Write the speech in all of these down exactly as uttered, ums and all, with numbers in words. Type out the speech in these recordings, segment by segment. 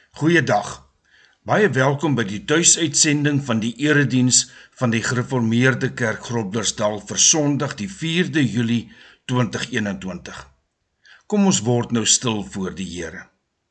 Goeiedag, baie welkom by die thuisuitsending van die erediens van die Gereformeerde Kerk Groblersdal vir Sondag die vierde Julie twintig eenentwintig. Kom ons word nou stil voor die Here.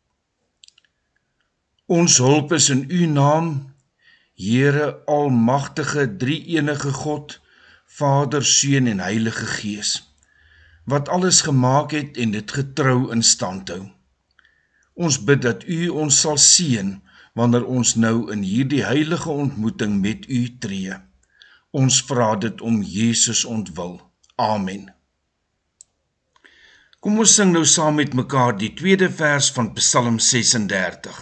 Ons hulp is in U naam, Here Almagtige, Drie-enige God, Vader, Seun en Heilige Gees, wat alles gemaak het en dit getrou in stand hou. Ons bid dat U ons sal seën, wanneer ons nou in hierdie heilige ontmoeting met U tree. Ons vra dit om Jesus ontwil. Amen. Kom ons sing nou saam met mekaar die tweede vers van Psalm sesendertig.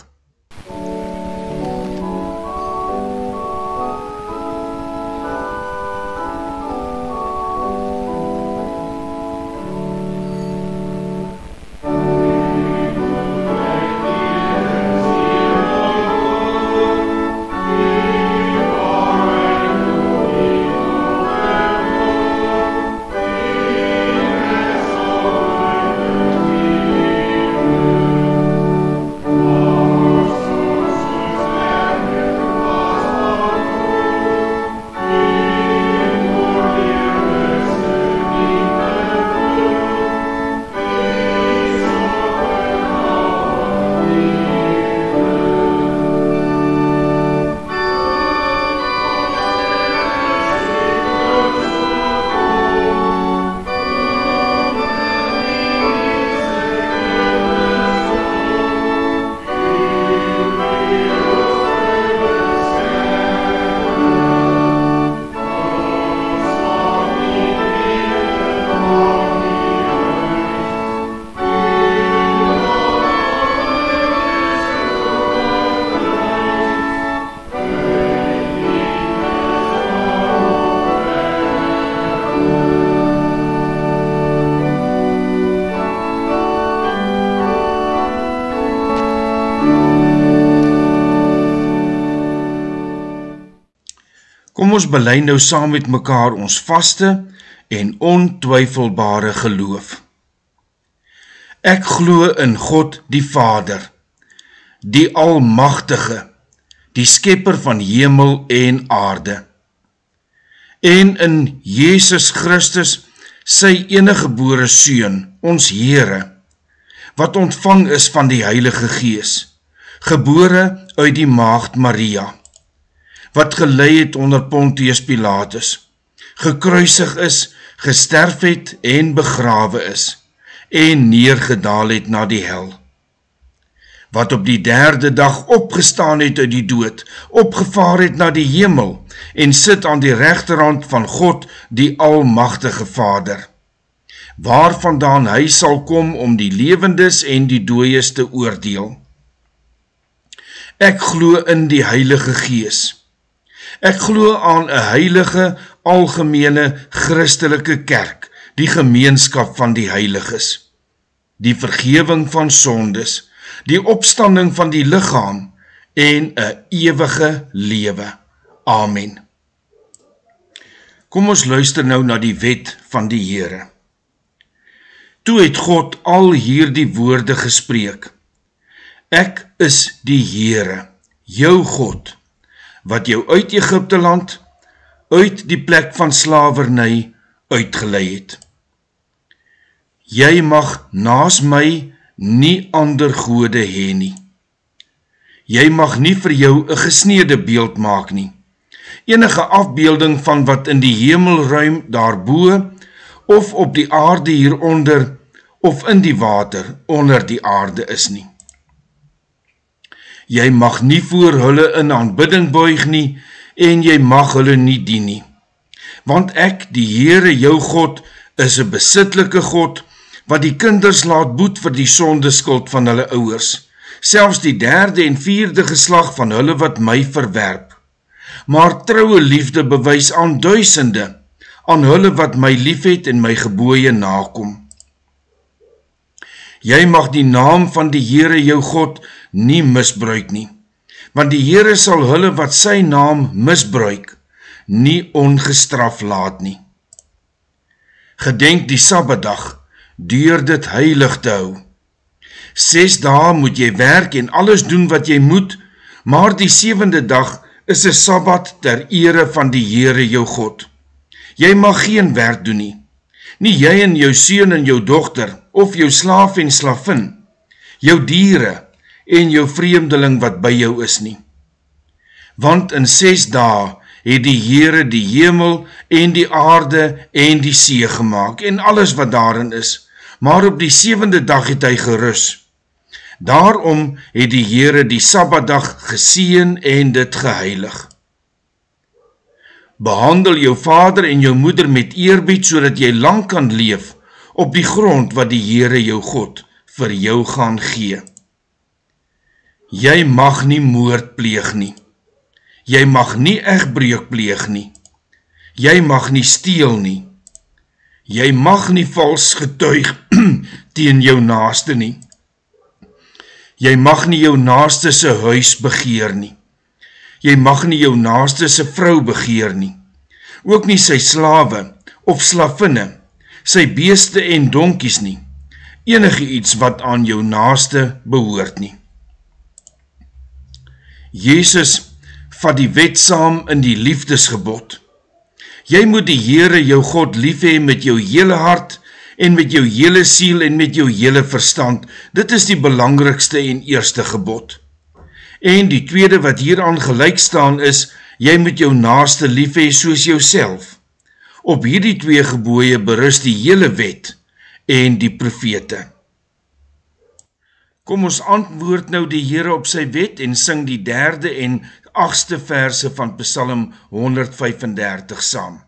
Kom ons bely nou saam met mekaar ons vaste en ontwyfelbare geloof. Ek glo in God die Vader, die Almagtige, die Skepper van hemel en aarde, en in Jesus Christus, sy eniggebore Seun, ons Here, wat ontvang is van die Heilige Gees, gebore uit die maagd Maria, wat gelei het onder Pontius Pilatus, gekruisig is, gesterf het en begrawe is, en neergedaal het na die hel, wat op die derde dag opgestaan het uit die dood, opgevaar het na die hemel, en sit aan die regterhand van God, die Almagtige Vader, waarvandaan hy sal kom om die lewendes en die dooies te oordeel. Ek glo in die Heilige Gees. Ek glo aan 'n heilige, algemene, Christelike kerk, die gemeenskap van die heiliges, die vergewing van sondes, die opstanding van die liggaam en 'n ewige lewe. Amen. Kom ons luister nou na die wet van die Here. Toe het God al hierdie woorde gespreek. Ek is die Here, jou God, wat jou uit Egipte land, uit die plek van slawerny uitgelei het. Jy mag naas my nie ander gode hê nie. Jy mag nie vir jou 'n gesneede beeld maak nie. Enige afbeelding van wat in die hemelruim daarbo, of op die aarde hieronder, of in die water onder die aarde is nie. Jy mag nie voor hulle in aanbidding buig nie, en jy mag hulle nie dien nie. Want ek, die Here jou God, is 'n besitlike God, wat die kinders laat boet vir die sondeskuld van hulle ouers, selfs die derde en vierde geslag van hulle wat my verwerp. Maar troue liefde bewys aan duisende, aan hulle wat my liefhet en my gebooie nakom. Jy mag die naam van die Here jou God nie misbruik nie, want die Here sal hulle wat sy naam misbruik, nie ongestraf laat nie. Gedenk die Sabbatdag, deur dit heilig te hou. Ses dae moet jy werk en alles doen wat jy moet, maar die sewende dag is 'n Sabbat ter ere van die Here jou God. Jy mag geen werk doen nie, nie jy en jou seun en jou dogter, of jou slaaf en slavin, jou diere en jou vreemdeling wat by jou is nie. Want in ses dae het die Here die hemel en die aarde en die see gemaak en alles wat daarin is, maar op die sewende dag het hy gerus. Daarom het die Here die Sabbatdag geseën en dit geheilig. Behandel jou vader en jou moeder met eerbied, sodat jy lang kan leef op die grond wat die Here jou God vir jou gaan gee. Jy mag nie moord pleeg nie. Jy mag nie egbreuk pleeg nie. Jy mag nie steel nie. Jy mag nie vals getuig teen jou naaste nie. Jy mag nie jou naaste se huis begeer nie. Jy mag nie jou naaste se vrou begeer nie. Ook nie sy slawe of slavinne, sy beeste en donkies nie. Enige iets wat aan jou naaste behoort nie. Jesus vat die wet saam in die liefdesgebod. Jy moet die Here jou God lief hê met jou hele hart en met jou hele siel en met jou hele verstand. Dit is die belangrikste en eerste gebod. En die tweede wat hieraan gelyk staan is, jy moet jou naaste lief hê soos jouself. Op hierdie twee gebooie berus die hele wet en die profete. Kom ons antwoord nou die Here op sy wet en sing die derde en agste verse van Psalm honderd vyf-en-dertig saam.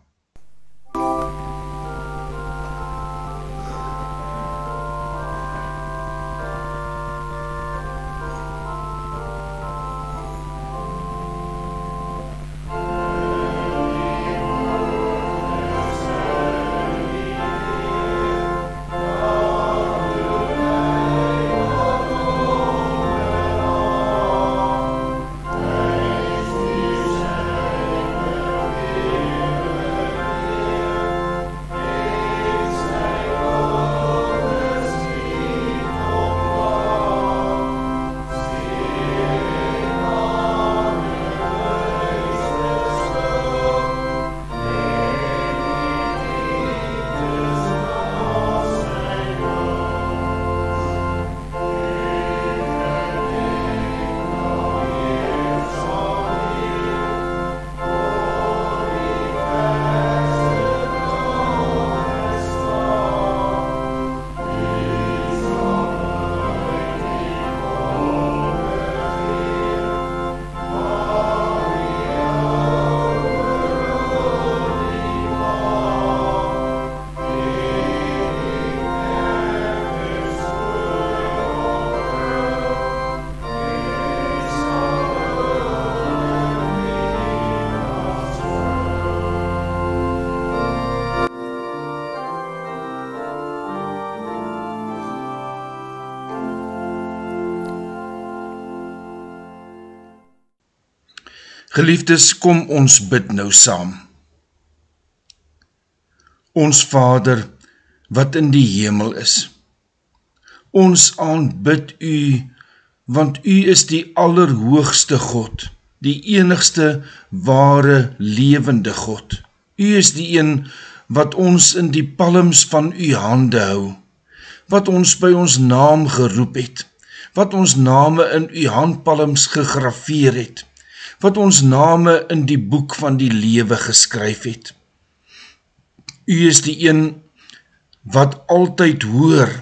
Geliefdes, kom ons bid nou saam. Ons Vader, wat in die hemel is, ons aanbid U, want U is die allerhoogste God, die enigste ware lewende God. U is die een wat ons in die palms van U hande hou, wat ons by ons naam geroep het, wat ons name in U handpalms gegraveer het, wat ons name in die boek van die lewe geskryf het. U is die een wat altyd hoor.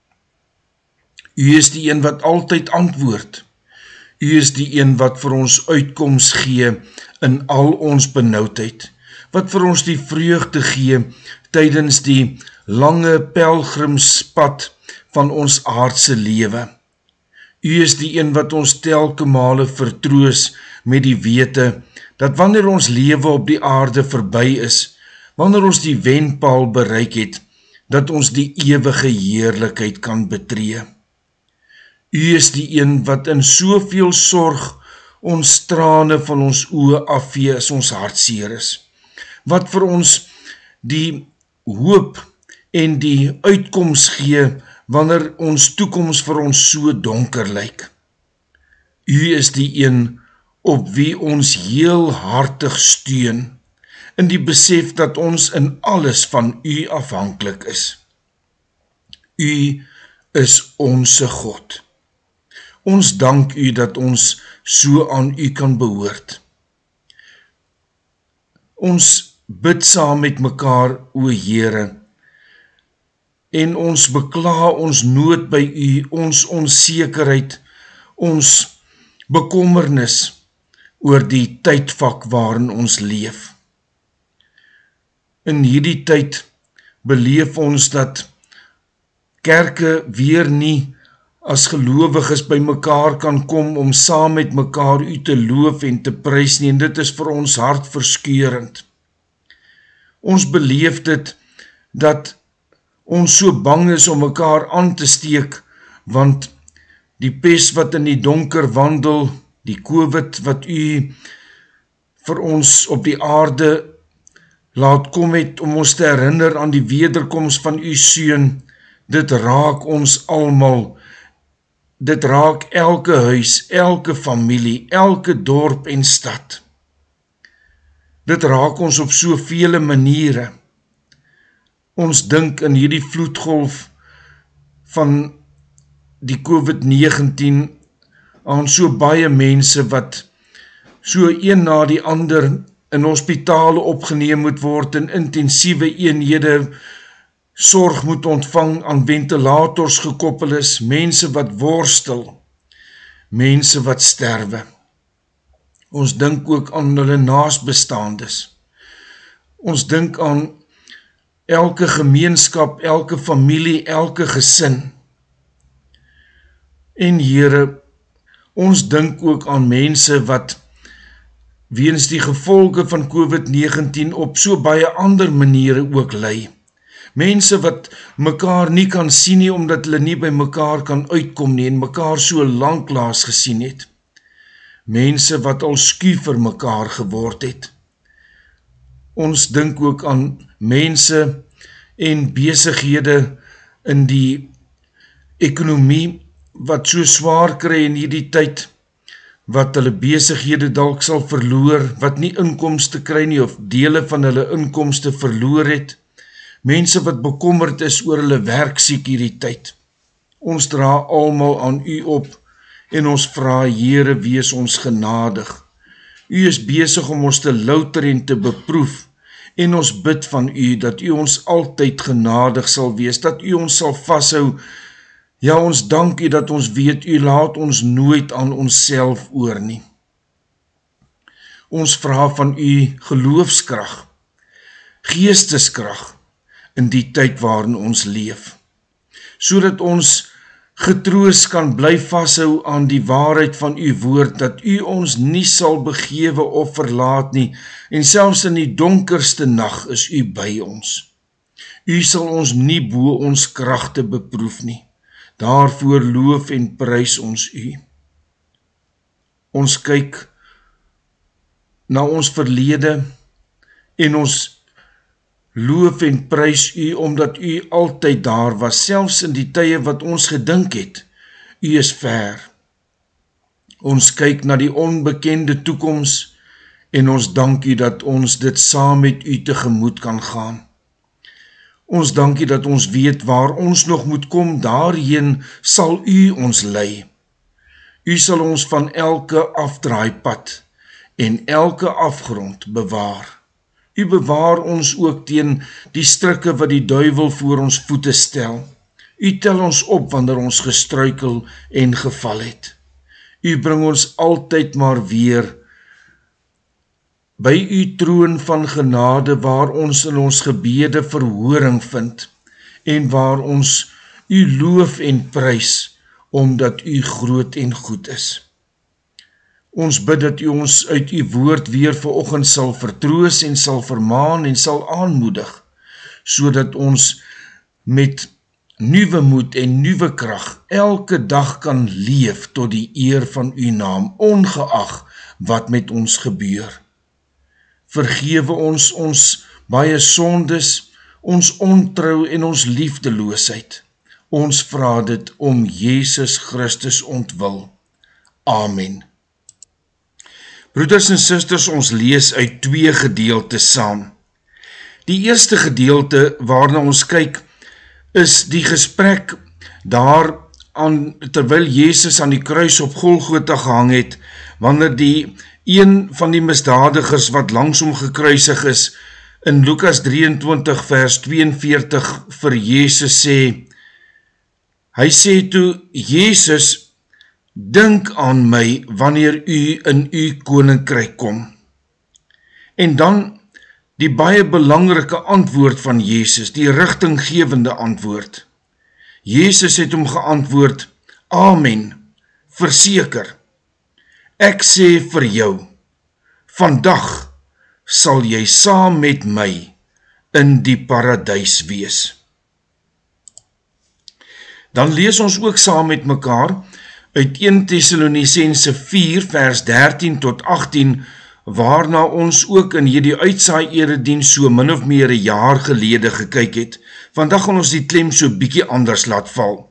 U is die een wat altyd antwoord. U is die een wat vir ons uitkoms gee in al ons benoudheid, wat vir ons die vreugde gee tydens die lange pelgrimspad van ons aardse lewe. U is die een wat ons telke male vertroos met die wete, dat wanneer ons lewe op die aarde verby is, wanneer ons die wenpaal bereik het, dat ons die ewige heerlikheid kan betree. U is die een wat in soveel sorg ons trane van ons oë afvee as ons hartseer is, wat vir ons die hoop en die uitkoms gee wanneer ons toekoms vir ons so donker lyk. U is die een op wie ons heel hartig steun, in die besef dat ons in alles van u afhanklik is. U is onse God. Ons dank u dat ons so aan u kan behoort. Ons bid saam met mekaar, o Here, en ons bekla ons nood by u, ons onsekerheid, ons bekommernis oor die tydvak waarin ons leef. In hierdie tyd beleef ons dat kerke weer nie as gelowiges by mekaar kan kom om saam met mekaar u te loof en te prys nie, en dit is vir ons hartverskeurend. Ons beleef dit dat ons so bang is om mekaar aan te steek, want die pes wat in die donker wandel, die COVID wat u vir ons op die aarde laat kom het om ons te herinner aan die wederkoms van u seun, dit raak ons almal, dit raak elke huis, elke familie, elke dorp en stad. Dit raak ons op sovele maniere. Ons dink in hierdie vloedgolf van die COVID negentien aan so baie mense wat so een na die ander in hospitale opgeneem moet word, in intensiewe eenhede sorg moet ontvang, aan ventilators gekoppel is, mense wat worstel, mense wat sterwe. Ons dink ook aan hulle naasbestaandes. Ons dink aan elke gemeenskap, elke familie, elke gesin. En Here, ons dink ook aan mense wat weens die gevolge van COVID negentien op so baie ander maniere ook ly. Mense wat mekaar nie kan sien nie, omdat hulle nie by mekaar kan uitkom nie, en mekaar so lanklaas gesien het. Mense wat al skuw vir mekaar geword het. Ons dink ook aan mense en besighede in die ekonomie wat so swaar kry in hierdie tyd, wat hulle besighede dalk sal verloor, wat nie inkomste kry nie of dele van hulle inkomste verloor het. Mense wat bekommerd is oor hulle werksiek hierdie tyd. Ons dra almal aan u op en ons vra, Here, wees ons genadig. U is besig om ons te louter en te beproef, en ons bid van u dat u ons altyd genadig sal wees, dat u ons sal vashou. Ja, ons dank u dat ons weet, u laat ons nooit aan onsself oor nie. Ons vra van u geloofskrag, geesteskrag, in die tyd waarin ons leef, sodat ons getroos kan bly vashou aan die waarheid van u woord, dat u ons nie sal begewe of verlaat nie, en selfs in die donkerste nag is u by ons. U sal ons nie bo ons kragte beproef nie. Daarvoor loof en prys ons u. Ons kyk na ons verlede en ons loof en prys u, omdat u altyd daar was, selfs in die tye wat ons gedink het, u is ver. Ons kyk na die onbekende toekoms, en ons dank u dat ons dit saam met u tegemoet kan gaan. Ons dank u dat ons weet waar ons nog moet kom, daarheen sal u ons lei. U sal ons van elke afdraaipad en elke afgrond bewaar. U bewaar ons ook teen die strikke wat die duiwel voor ons voete stel. U tel ons op wanneer ons gestruikel en geval het. U bring ons altyd maar weer by u troon van genade, waar ons in ons gebede verhoring vind, en waar ons u loof en prys, omdat u groot en goed is. Ons bid dat u ons uit u woord weer vanoggend sal vertroos en sal vermaan en sal aanmoedig, sodat ons met nuwe moed en nuwe krag elke dag kan leef tot die eer van u naam, ongeag wat met ons gebeur. Vergewe ons ons baie sondes, ons ontrou en ons liefdeloosheid, Ons vra dit om Jesus Christus ontwil. Amen. Broeders en susters, ons lees uit twee gedeeltes saam. Die eerste gedeelte waarna ons kyk, is die gesprek daar aan, terwyl Jesus aan die kruis op Golgotha gehang het, wanneer die een van die misdadigers wat langs hom gekruisig is, in Lukas drieëntwintig vers tweeënveertig vir Jesus sê, hy sê toe, Jesus, dink aan my wanneer u in u koninkryk kom. En dan die baie belangrike antwoord van Jesus, die rigtinggewende antwoord. Jesus het hom geantwoord, Amen, verseker, ek sê vir jou, vandag sal jy saam met my in die paradys wees. Dan lees ons ook saam met mekaar uit eerste Tessalonisense vier vers dertien tot agtien, waarna ons ook in hierdie uitsaai erediens so min of meer 'n jaar gelede gekyk het. Vandag gaan ons die klem so bietjie anders laat val.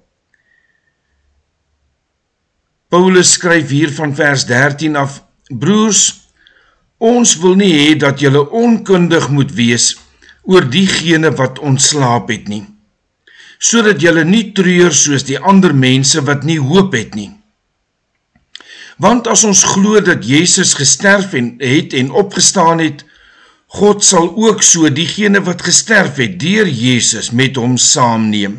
Paulus skryf hier van vers dertien af, broers, ons wil nie hê dat julle onkundig moet wees oor diegene wat ontslaap het nie, sodat julle nie treur soos die ander mense wat nie hoop het nie. Want as ons glo dat Jesus gesterf het en opgestaan het, God sal ook so diegene wat gesterf het deur Jesus met hom saamneem.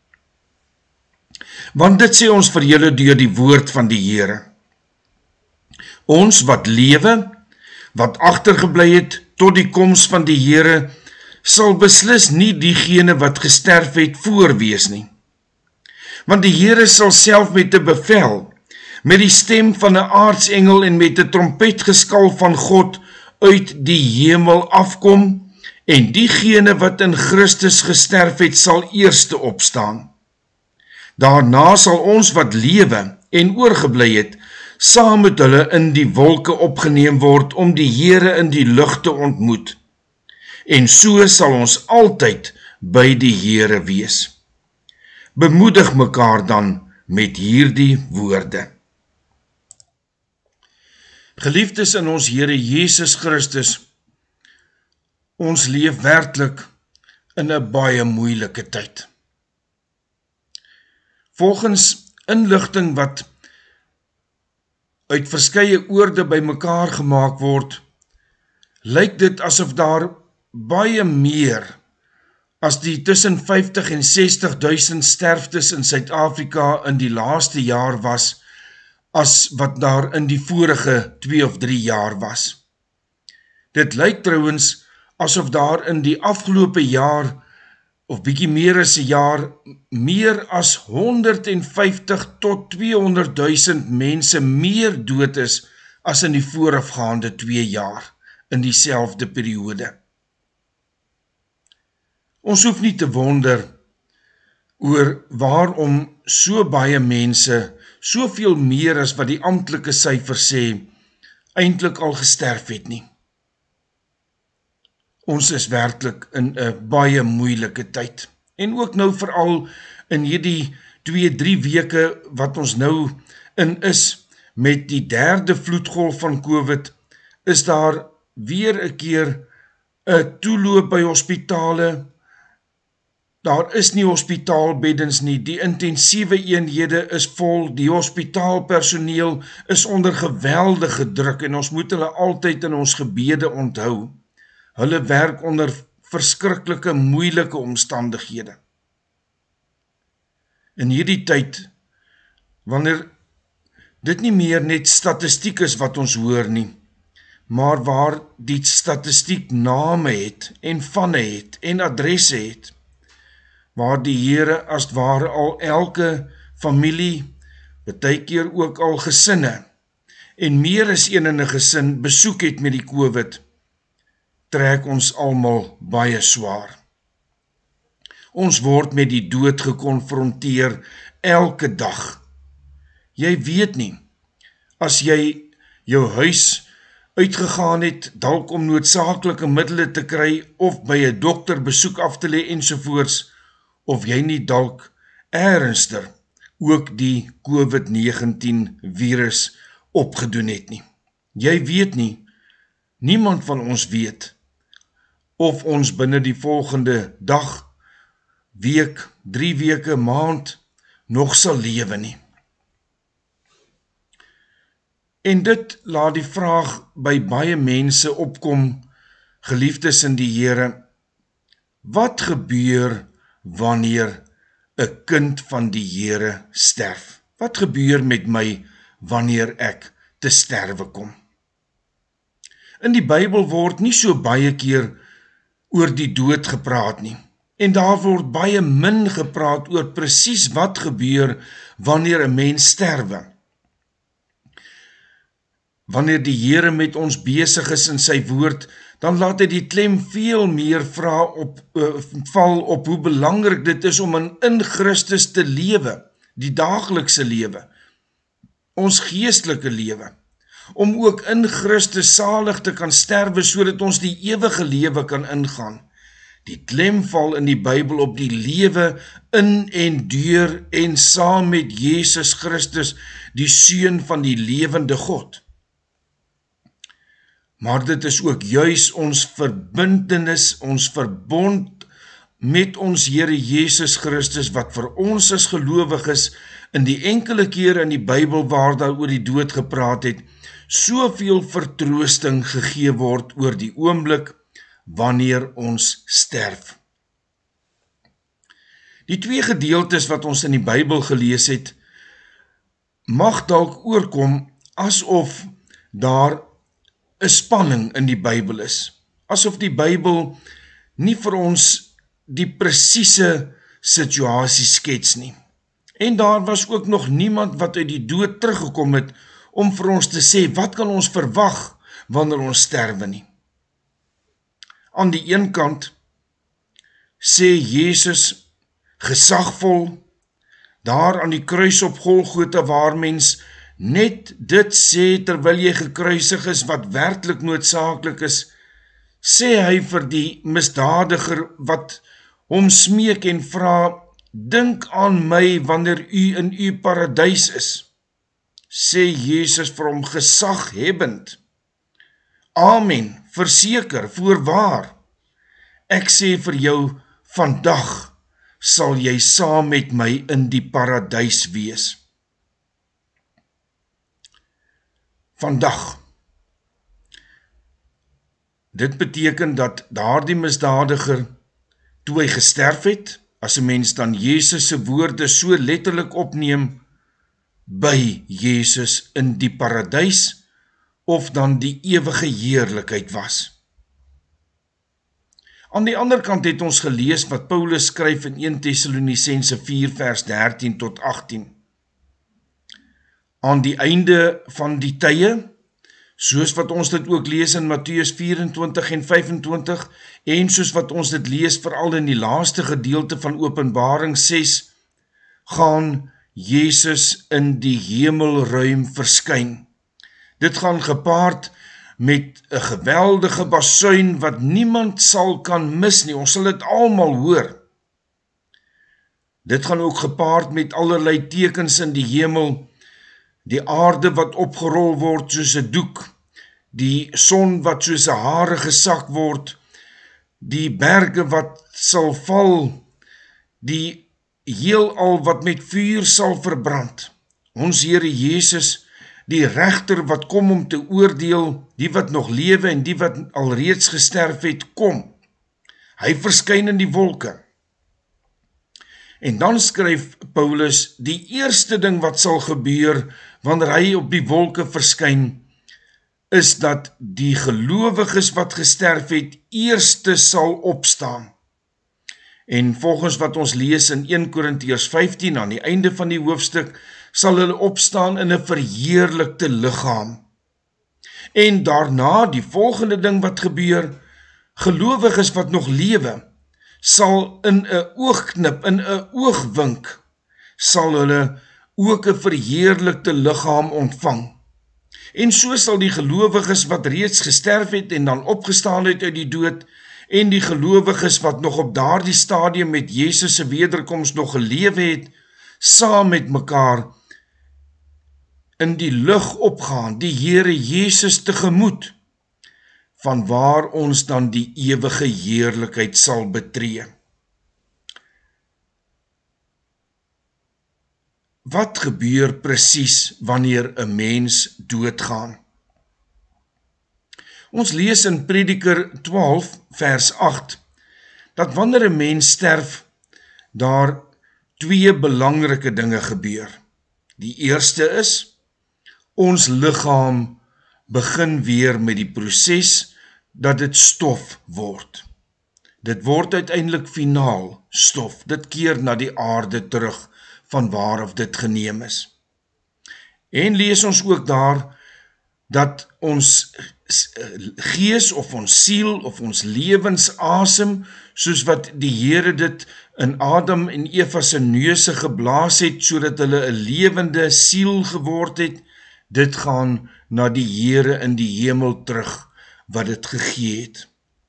Want dit sê ons vir julle deur die woord van die Here. Ons wat lewe, wat agtergebly het tot die koms van die Here, sal beslis nie diegene wat gesterf het voorwees nie. Want die Here sal self met 'n bevel, met die stem van 'n aartsengel en met 'n trompetgeskal van God uit die hemel afkom, en diegene wat in Christus gesterf het, sal eerste opstaan. Daarna sal ons wat lewe en oorgebly het, saam met hulle in die wolke opgeneem word om die Here in die lug te ontmoet. En so sal ons altyd by die Here wees. Bemoedig mekaar dan met hierdie woorde. Geliefdes in ons Here Jesus Christus, ons leef werklik in 'n baie moeilike tyd. Volgens inligting wat uit verskeie oorde bymekaar gemaak word, lyk dit asof daar baie meer as die tussen vyftig en sestig duisend sterftes in Suid-Afrika in die laaste jaar was, as wat daar in die vorige twee of drie jaar was. Dit lyk trouwens asof daar in die afgelope jaar, of bietjie meer as 'n jaar, meer as honderdvyftig tot tweehonderd duisend mense meer dood is as in die voorafgaande twee jaar in dieselfde periode. Ons hoef nie te wonder oor waarom so baie mense, soveel meer as wat die amptelike syfer sê, eintlik al gesterf het nie. Ons is werklik in 'n baie moeilike tyd. En ook nou veral in hierdie twee, drie weke wat ons nou in is, met die derde vloedgolf van COVID, is daar weer 'n keer 'n toeloop by hospitale. Daar is nie hospitaalbeddens nie, die intensiewe eenhede is vol, die hospitaalpersoneel is onder geweldige druk en ons moet hulle altyd in ons gebede onthou. Hulle werk onder verskriklike, moeilike omstandighede. In hierdie tyd, wanneer dit nie meer net statistiek is wat ons hoor nie, maar waar die statistiek name het en vanne het en adresse het, waar die Here as het ware al elke familie, baie keer ook al gesinne, en meer as een in 'n gesin besoek het met die COVID, trek ons almal baie swaar. Ons word met die dood gekonfronteer elke dag. Jy weet nie, as jy jou huis uitgegaan het, dalk om noodsaaklike middele te kry, of by 'n dokter besoek af te lê ensovoorts, of jy nie dalk ernstiger ook die COVID negentien virus opgedoen het nie. Jy weet nie, niemand van ons weet, of ons binne die volgende dag, week, drie weke, maand, nog sal lewe nie. En dit laat die vraag by baie mense opkom, geliefdes in die Here, wat gebeur wanneer 'n kind van die Here sterf? Wat gebeur met my wanneer ek te sterwe kom? In die Bybel word nie so baie keer oor die dood gepraat nie. En daar word baie min gepraat oor presies wat gebeur wanneer 'n mens sterwe. Wanneer die Here met ons besig is in sy woord, dan laat hy die klem veel meer vra op, uh, val op hoe belangrik dit is om in, in Christus te lewe, die daaglikse lewe, ons geestelike lewe, om ook in Christus salig te kan sterwe, sodat ons die ewige lewe kan ingaan. Die klem val in die Bybel op die lewe in en deur en saam met Jesus Christus, die Seun van die lewende God. Maar dit is ook juis ons verbintenis, ons verbond met ons Here Jesus Christus, wat vir ons as gelowiges in die enkele kere in die Bybel waar daar oor die dood gepraat het, soveel vertroosting gegee word oor die oomblik wanneer ons sterf. Die twee gedeeltes wat ons in die Bybel gelees het, mag dalk oorkom asof daar 'n spanning in die Bybel is, asof die Bybel nie vir ons die presiese situasie skets nie. En daar was ook nog niemand wat uit die dood teruggekom het om vir ons te sê, wat kan ons verwag wanneer ons sterwe nie. Aan die een kant sê Jesus gesagvol, daar aan die kruis op Golgotha, waar mens net dit sê terwyl jy gekruisig is wat werklik noodsaaklik is, sê hy vir die misdadiger wat hom smeek en vra, dink aan my wanneer u in u paradys is. Sê Jesus vir hom gesaghebend, amen, verseker, voorwaar, ek sê vir jou, vandag sal jy saam met my in die paradys wees. Vandag. Dit beteken dat daardie misdadiger, toe hy gesterf het, as 'n mens dan Jesus se woorde so letterlik opneem, by Jesus in die paradys, of dan die ewige heerlikheid was. Aan die ander kant het ons gelees wat Paulus skryf in eerste Tessalonisense vier vers dertien tot agtien. Aan die einde van die tye, soos wat ons dit ook lees in Matteus vyf-en-twintig en vyf-en-twintig, en soos wat ons dit lees veral in die laaste gedeelte van Openbaring ses, gaan Jesus in die hemelruim verskyn. Dit gaan gepaard met 'n geweldige basuin wat niemand sal kan mis nie, ons sal dit almal hoor. Dit gaan ook gepaard met allerlei tekens in die hemel, die aarde wat opgerol word soos 'n doek, die son wat soos 'n hare gesak word, die berge wat sal val, die heelal wat met vuur sal verbrand. Ons Here Jesus, die regter wat kom om te oordeel, die wat nog lewe en die wat alreeds gesterf het, kom. Hy verskyn in die wolke. En dan skryf Paulus, die eerste ding wat sal gebeur, wanneer hy op die wolke verskyn, is dat die gelowiges wat gesterf het, eerste sal opstaan. En volgens wat ons lees in eerste Korintiërs vyftien, aan die einde van die hoofstuk, sal hulle opstaan in 'n verheerlikte liggaam. En daarna, die volgende ding wat gebeur, gelowiges wat nog lewe, sal in 'n oogknip, in 'n oogwink, sal hulle ook 'n verheerlikte liggaam ontvang. En so sal die gelowiges wat reeds gesterf het en dan opgestaan het uit die dood, en die gelowiges wat nog op daardie stadium met Jesus se wederkoms nog gelewe het, saam met mekaar in die lug opgaan, die Here Jesus tegemoet, van waar ons dan die ewige heerlikheid sal betree. Wat gebeur presies wanneer 'n mens doodgaan? Ons lees in Prediker twaalf vers agt, dat wanneer 'n mens sterf, daar twee belangrike dinge gebeur. Die eerste is, ons liggaam begin weer met die proses dat dit stof word. Dit word uiteindelik finaal stof, dit keer na die aarde terug, van waar of dit geneem is. En lees ons ook daar, dat ons gees of ons siel of ons lewensasem, soos wat die Here dit in Adam en Eva se neuse geblaas het, sodat hulle 'n lewende siel geword het, dit gaan na die Here in die hemel terug, wat dit gegee het.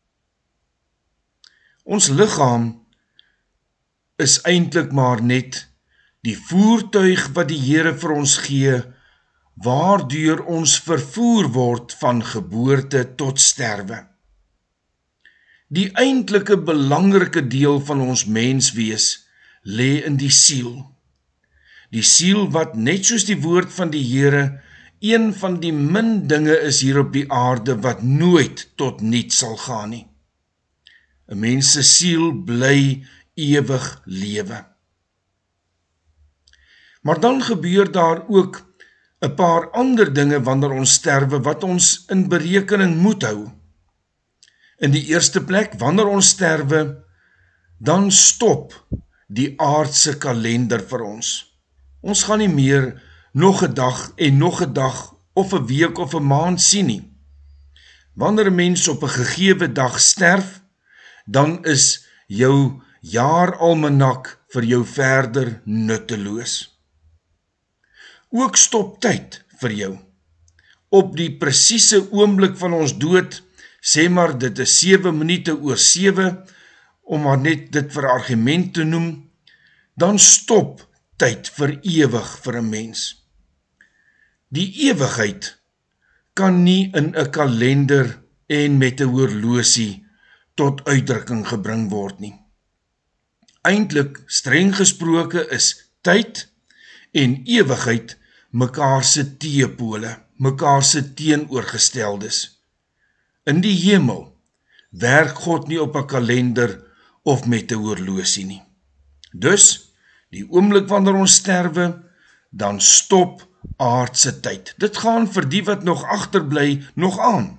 Ons liggaam is eintlik maar net die voertuig wat die Here vir ons gee, waardeur ons vervoer word van geboorte tot sterwe. Die eintlike belangrike deel van ons menswees lê in die siel. Die siel wat net soos die woord van die Here een van die min dinge is hier op die aarde wat nooit tot niet sal gaan nie. 'n Mens se siel bly ewig lewe. Maar dan gebeur daar ook 'n paar ander dinge wanneer ons sterwe wat ons in berekening moet hou. In die eerste plek, wanneer ons sterwe, dan stop die aardse kalender vir ons. Ons gaan nie meer nog 'n dag en nog 'n dag of 'n week of 'n maand sien nie. Wanneer 'n mens op 'n gegewe dag sterf, dan is jou jaaralmanak vir jou verder nutteloos. Ook stop tyd vir jou. Op die presiese oomblik van ons dood, sê maar dit is sewe minute oor sewe, om maar net dit vir argument te noem, dan stop tyd vir ewig vir 'n mens. Die ewigheid kan nie in 'n kalender en met 'n horlosie tot uitdrukking gebring word nie. Eintlik, streng gesproke, is tyd en ewigheid mekaar se teepole, mekaar se teenoorgesteldes. In die hemel werk God nie op 'n kalender of met 'n horlosie nie. Dus, die oomblik wanneer ons sterwe, dan stop aardse tyd. Dit gaan vir die wat nog agterbly nog aan.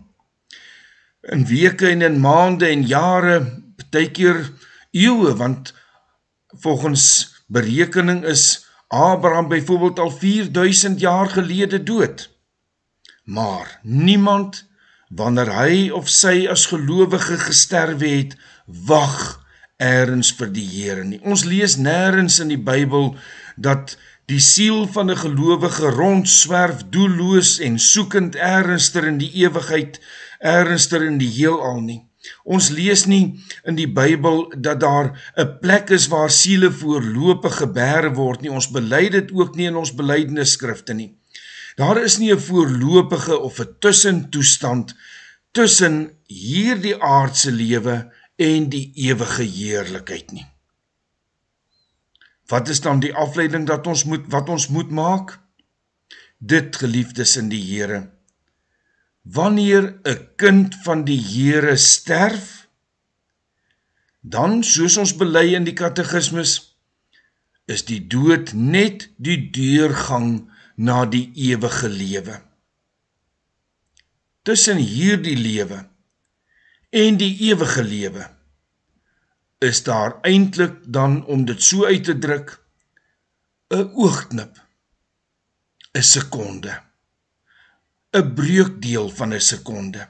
In weke en in maande en jare, partykeer eeue, want volgens berekening is Abraham byvoorbeeld al vierduisend jaar gelede dood. Maar niemand, wanneer hy of sy as gelowige gesterwe het, wag ergens vir die Here nie. Ons lees nêrens in die Bybel dat die siel van 'n gelowige rondswerf doelloos en soekend ergenster in die ewigheid, ergenster in die heelal nie. Ons lees nie in die Bybel dat daar 'n plek is waar siele voorlopig gebêre word nie. Ons bely dit ook nie in ons belydenisskrifte nie. Daar is nie 'n voorlopige of 'n tussentoestand tussen hierdie aardse lewe en die ewige heerlikheid nie. Wat is dan die afleiding dat ons moet, wat ons moet maak? Dit, geliefdes in die Here, wanneer 'n kind van die Here sterf, dan, soos ons bely in die katekismus, is die dood net die deurgang na die ewige lewe. Tussen hierdie lewe en die ewige lewe is daar eintlik dan, om dit so uit te druk, 'n oogknip, 'n sekonde, 'n breukdeel van 'n sekonde.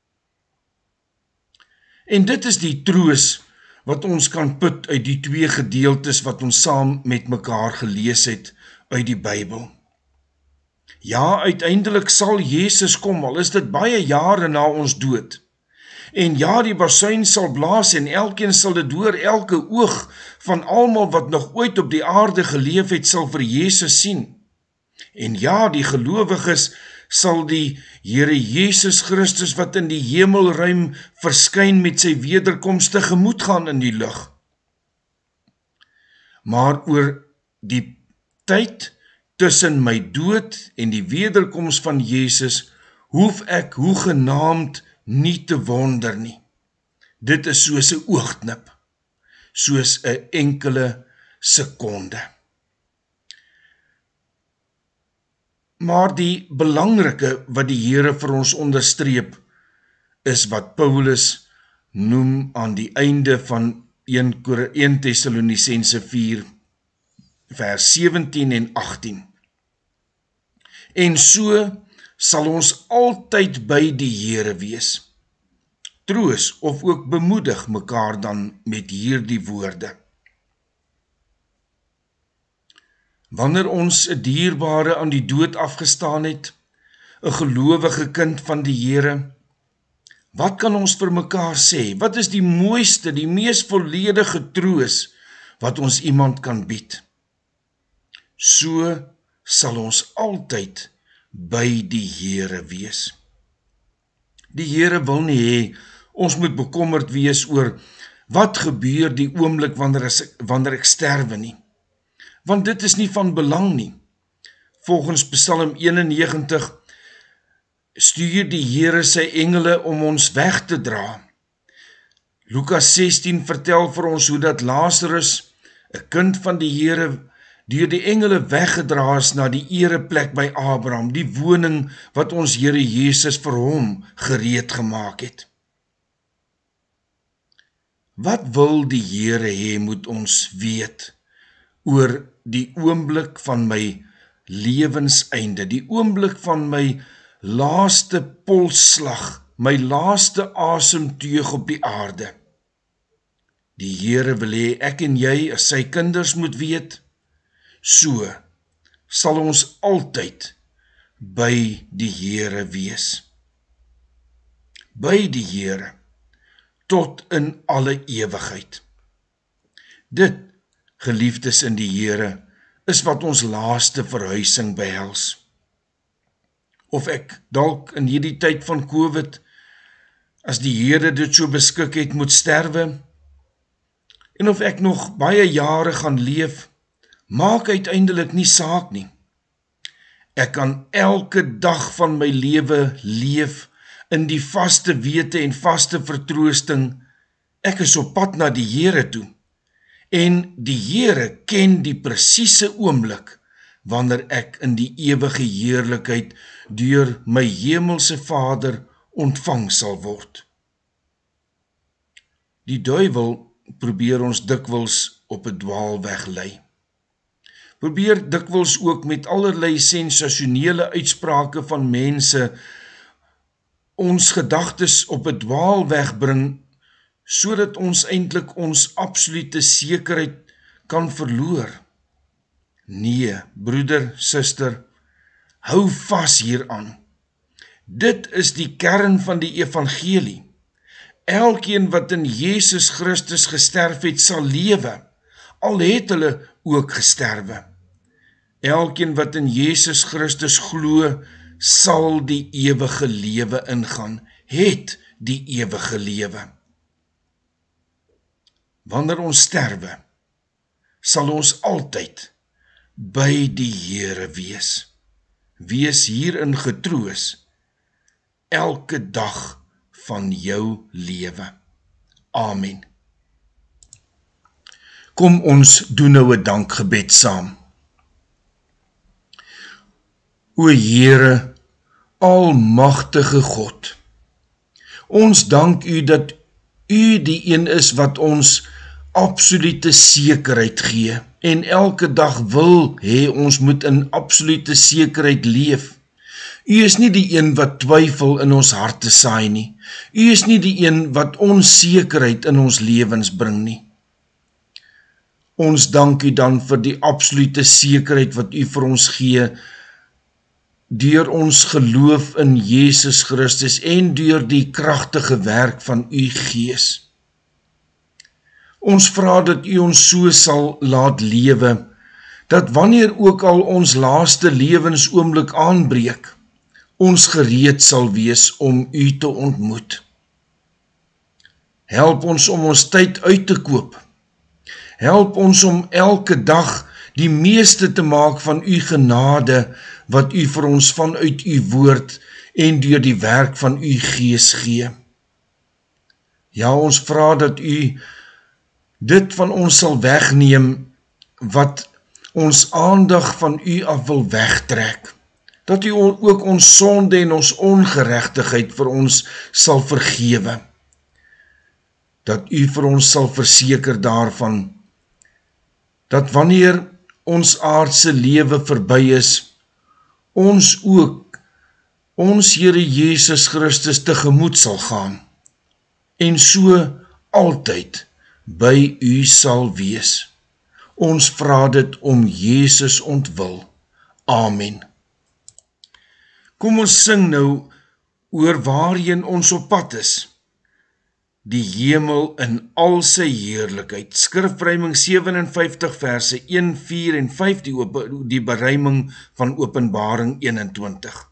En dit is die troos wat ons kan put uit die twee gedeeltes wat ons saam met mekaar gelees het uit die Bybel. Ja, uiteindelik sal Jesus kom, al is dit baie jare na ons dood. En ja, die basuin sal blaas en elkeen sal dit hoor, elke oog van almal wat nog ooit op die aarde geleef het, sal vir Jesus sien. En ja, die gelowiges sal die Here Jesus Christus wat in die hemelruim verskyn met sy wederkoms tegemoet gaan in die lug. Maar oor die tyd tussen my dood en die wederkoms van Jesus hoef ek hoegenaamd nie te wonder nie. Dit is soos 'n oogknip, soos 'n enkele sekonde. Maar die belangrike wat die Here vir ons onderstreep, is wat Paulus noem aan die einde van eerste Tessalonisense vier, vers sewentien en agtien. En so sal ons altyd by die Here wees. Troos of ook bemoedig mekaar dan met hierdie woorde. Wanneer ons 'n dierbare aan die dood afgestaan het, 'n gelowige kind van die Here, wat kan ons vir mekaar sê? Wat is die mooiste, die mees volledige troos wat ons iemand kan bied? So sal ons altyd by die Here wees. Die Here wil nie hê ons moet bekommerd wees oor wat gebeur die oomblik wanneer, as, wanneer ek sterwe nie. Want dit is nie van belang nie. Volgens Psalm eenennegentig stuur die Here sy engele om ons weg te dra. Lukas sestien vertel vir ons hoe dat Lazarus, 'n kind van die Here, deur die engele weggedra is na die ereplek by Abraham, die woning wat ons Here Jesus vir hom gereed gemaak het. Wat wil die Here hê moet ons weet oor die oomblik van my lewenseinde, die oomblik van my laaste polsslag, my laaste asemteug op die aarde? Die Here wil hê ek en jy as sy kinders moet weet, so sal ons altyd by die Here wees. By die Here, tot in alle ewigheid. Dit, geliefdes in die Here, is wat ons laaste verhuising behels. Of ek dalk in hierdie tyd van COVID, as die Here dit so beskik het, moet sterwe, en of ek nog baie jare gaan leef, maak uiteindelik nie saak nie. Ek kan elke dag van my lewe leef in die vaste wete en vaste vertroosting, ek is op pad na die Here toe, en die Here ken die presiese oomblik, wanneer ek in die ewige heerlikheid deur my hemelse Vader ontvang sal word. Die duiwel probeer ons dikwels op 'n dwaalweg lei. Probeer dikwels ook met allerlei sensasionele uitsprake van mense ons gedagtes op 'n dwaalweg bring, sodat ons eintlik ons absolute sekerheid kan verloor. Nee, broeder, suster, hou vas hieraan. Dit is die kern van die evangelie. Elkeen wat in Jesus Christus gesterf het, sal lewe, al het hulle ook gesterwe. Elkeen wat in Jesus Christus glo, sal die ewige lewe ingaan, het die ewige lewe. Wanneer ons sterwe, sal ons altyd by die Here wees. Wees hierin getroos, elke dag van jou lewe. Amen. Kom ons doen nou 'n dankgebed saam. O Here, almagtige God, ons dank U dat U die een is wat ons absolute sekerheid gee en elke dag wil hê ons moet in absolute sekerheid leef. U is nie die een wat twyfel in ons harte saai nie. U is nie die een wat onsekerheid in ons lewens bring nie. Ons dank U dan vir die absolute sekerheid wat U vir ons gee, deur ons geloof in Jesus Christus en deur die kragtige werk van u Gees. Ons vra dat u ons so sal laat lewe, dat wanneer ook al ons laaste lewensoomblik aanbreek, ons gereed sal wees om u te ontmoet. Help ons om ons tyd uit te koop. Help ons om elke dag die meeste te maak van u genade, wat u vir ons vanuit u woord en deur die werk van u Gees gee. Ja, ons vra dat u dit van ons sal wegneem, wat ons aandag van u af wil wegtrek. Dat u ook ons sonde en ons ongeregtigheid vir ons sal vergewe. Dat u vir ons sal verseker daarvan, dat wanneer ons aardse lewe verby is, ons ook, ons Here Jesus Christus tegemoet sal gaan, en so altyd by u sal wees. Ons vra dit om Jesus ontwil. Amen. Kom ons sing nou oor waarheen ons op pad is. Die hemel in al sy heerlikheid. Skrifruiming seven en vyftig verse een, vier en vyf, die, die beruiming van Openbaring eenentwintig.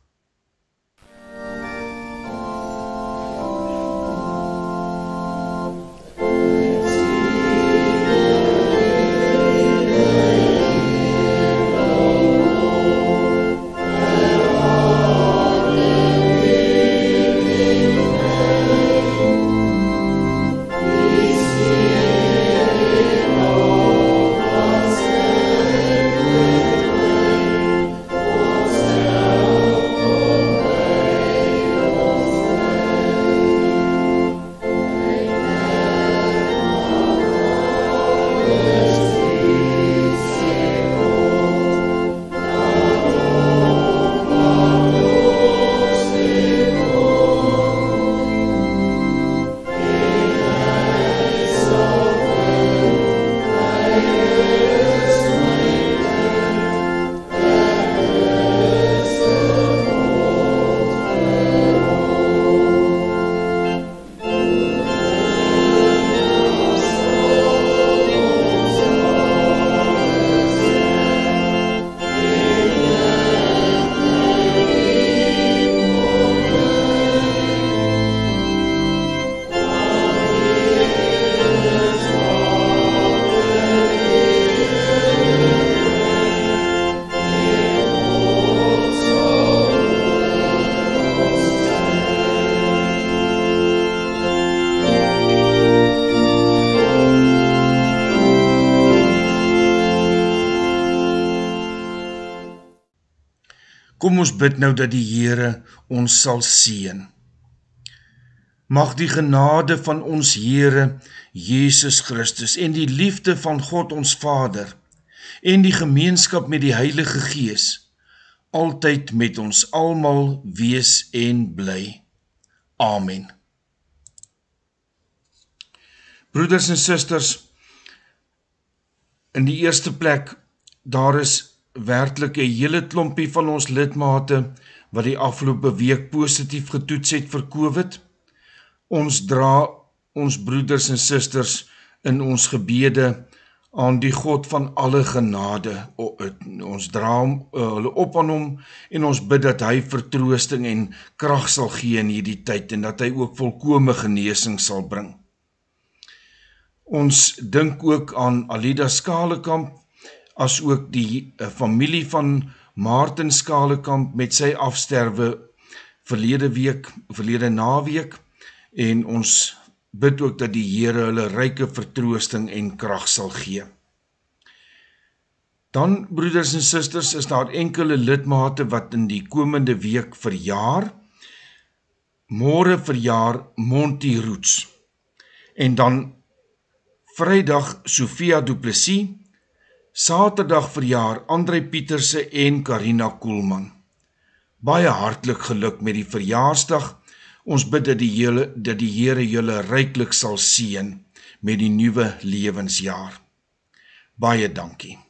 Kom ons bid nou dat die Here ons sal seën. Mag die genade van ons Here Jesus Christus en die liefde van God ons Vader en die gemeenskap met die Heilige Gees altyd met ons almal wees en bly. Amen. Broeders en susters, in die eerste plek, daar is werklik 'n hele klompie van ons lidmate wat die afgelope week positief getoets het vir COVID. Ons dra ons broeders en susters in ons gebede aan die God van alle genade. Ons dra hulle op aan hom en ons bid dat hy vertroosting en krag sal gee in hierdie tyd en dat hy ook volkome genesing sal bring. Ons dink ook aan Alida Skalekamp, as ook die uh, familie van Maarten Skalekamp met sy afsterwe verlede week, verlede naweek, en ons bid ook dat die Here hulle ryke vertroosting en krag sal gee. Dan, broeders en susters, is daar enkele lidmate wat in die komende week verjaar. Môre verjaar Monty Roots, en dan Vrydag Sofia Du Plessis, Saterdag verjaar André Pieterse en Karina Koelman. Baie hartlik geluk met die verjaarsdag. Ons bid dat die Here, dat die Here julle ryklik sal seën met die nuwe lewensjaar. Baie dankie.